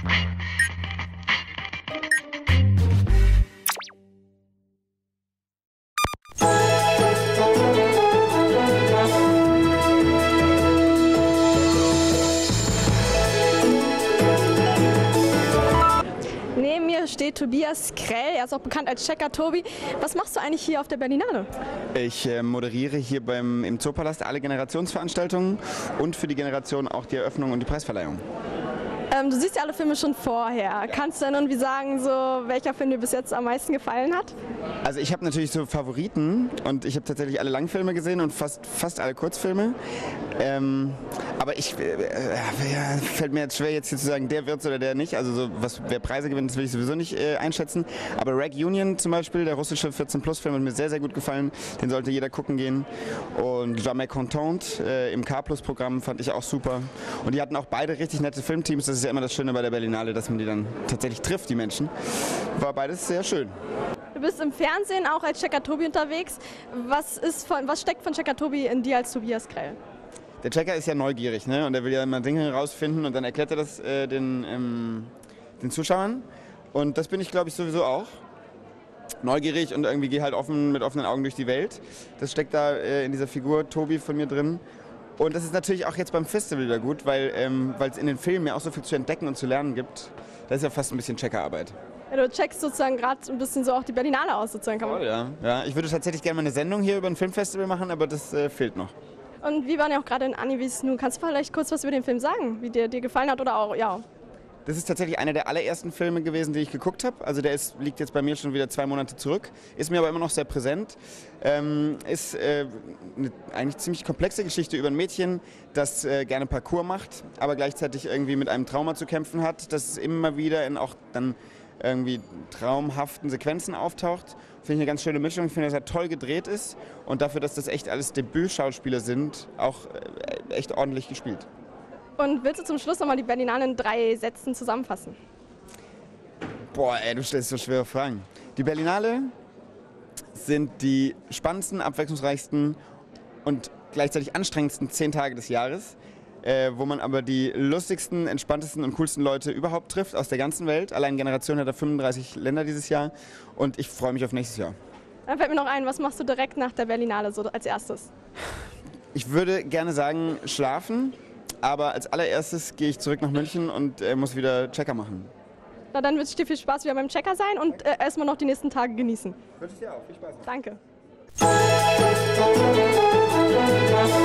Neben mir steht Tobias Krell, er ist auch bekannt als Checker Tobi. Was machst du eigentlich hier auf der Berlinale? Ich moderiere hier im Zoopalast alle Generationsveranstaltungen und für die Generation auch die Eröffnung und die Preisverleihung. Du siehst ja alle Filme schon vorher. Kannst du denn irgendwie sagen, so, welcher Film dir bis jetzt am meisten gefallen hat? Also ich habe natürlich so Favoriten und ich habe tatsächlich alle Langfilme gesehen und fast alle Kurzfilme. Aber fällt mir jetzt schwer, jetzt hier zu sagen, der wird's oder der nicht. Also so, wer Preise gewinnt, das will ich sowieso nicht einschätzen. Aber Rag Union zum Beispiel, der russische 14-Plus-Film, hat mir sehr, sehr gut gefallen. Den sollte jeder gucken gehen. Und Jamais Contente im K-Plus-Programm fand ich auch super. Und die hatten auch beide richtig nette Filmteams. Das ist ja immer das Schöne bei der Berlinale, dass man die dann tatsächlich trifft, die Menschen. War beides sehr schön. Du bist im Fernsehen auch als Checker Tobi unterwegs. Was steckt von Checker Tobi in dir als Tobias Krell? Der Checker ist ja neugierig, ne? Und er will ja immer Dinge herausfinden und dann erklärt er das den Zuschauern. Und das bin ich, glaube ich, sowieso auch. Neugierig und irgendwie gehe halt mit offenen Augen durch die Welt. Das steckt da in dieser Figur Tobi von mir drin. Und das ist natürlich auch jetzt beim Festival wieder gut, weil es in den Filmen ja auch so viel zu entdecken und zu lernen gibt. Das ist ja fast ein bisschen Checkerarbeit. Ja, du checkst sozusagen gerade ein bisschen so auch die Berlinale aus, sozusagen. Kann man. Oh, ja. Ich würde tatsächlich gerne mal eine Sendung hier über ein Filmfestival machen, aber das fehlt noch. Und wir waren ja auch gerade in Anivis Nu. Kannst du vielleicht kurz was über den Film sagen, wie der dir gefallen hat oder auch, ja? Das ist tatsächlich einer der allerersten Filme gewesen, die ich geguckt habe. Also der liegt jetzt bei mir schon wieder 2 Monate zurück, ist mir aber immer noch sehr präsent. Ist eine eigentlich ziemlich komplexe Geschichte über ein Mädchen, das gerne Parkour macht, aber gleichzeitig irgendwie mit einem Trauma zu kämpfen hat, das immer wieder in auch dann irgendwie traumhaften Sequenzen auftaucht. Finde ich eine ganz schöne Mischung. Ich finde, dass er toll gedreht ist und dafür, dass das echt alles Debütschauspieler sind, auch echt ordentlich gespielt. Und willst du zum Schluss nochmal die Berlinale in 3 Sätzen zusammenfassen? Boah, du stellst so schwere Fragen. Die Berlinale sind die spannendsten, abwechslungsreichsten und gleichzeitig anstrengendsten 10 Tage des Jahres, wo man aber die lustigsten, entspanntesten und coolsten Leute überhaupt trifft aus der ganzen Welt. Allein Generation hat da 35 Länder dieses Jahr und ich freue mich auf nächstes Jahr. Dann fällt mir noch ein, was machst du direkt nach der Berlinale so als erstes? Ich würde gerne sagen, schlafen. Aber als allererstes gehe ich zurück nach München und muss wieder Checker machen. Na, dann wünsche ich dir viel Spaß wieder beim Checker sein und erstmal noch die nächsten Tage genießen. Wünsche ich dir auch. Viel Spaß. Danke.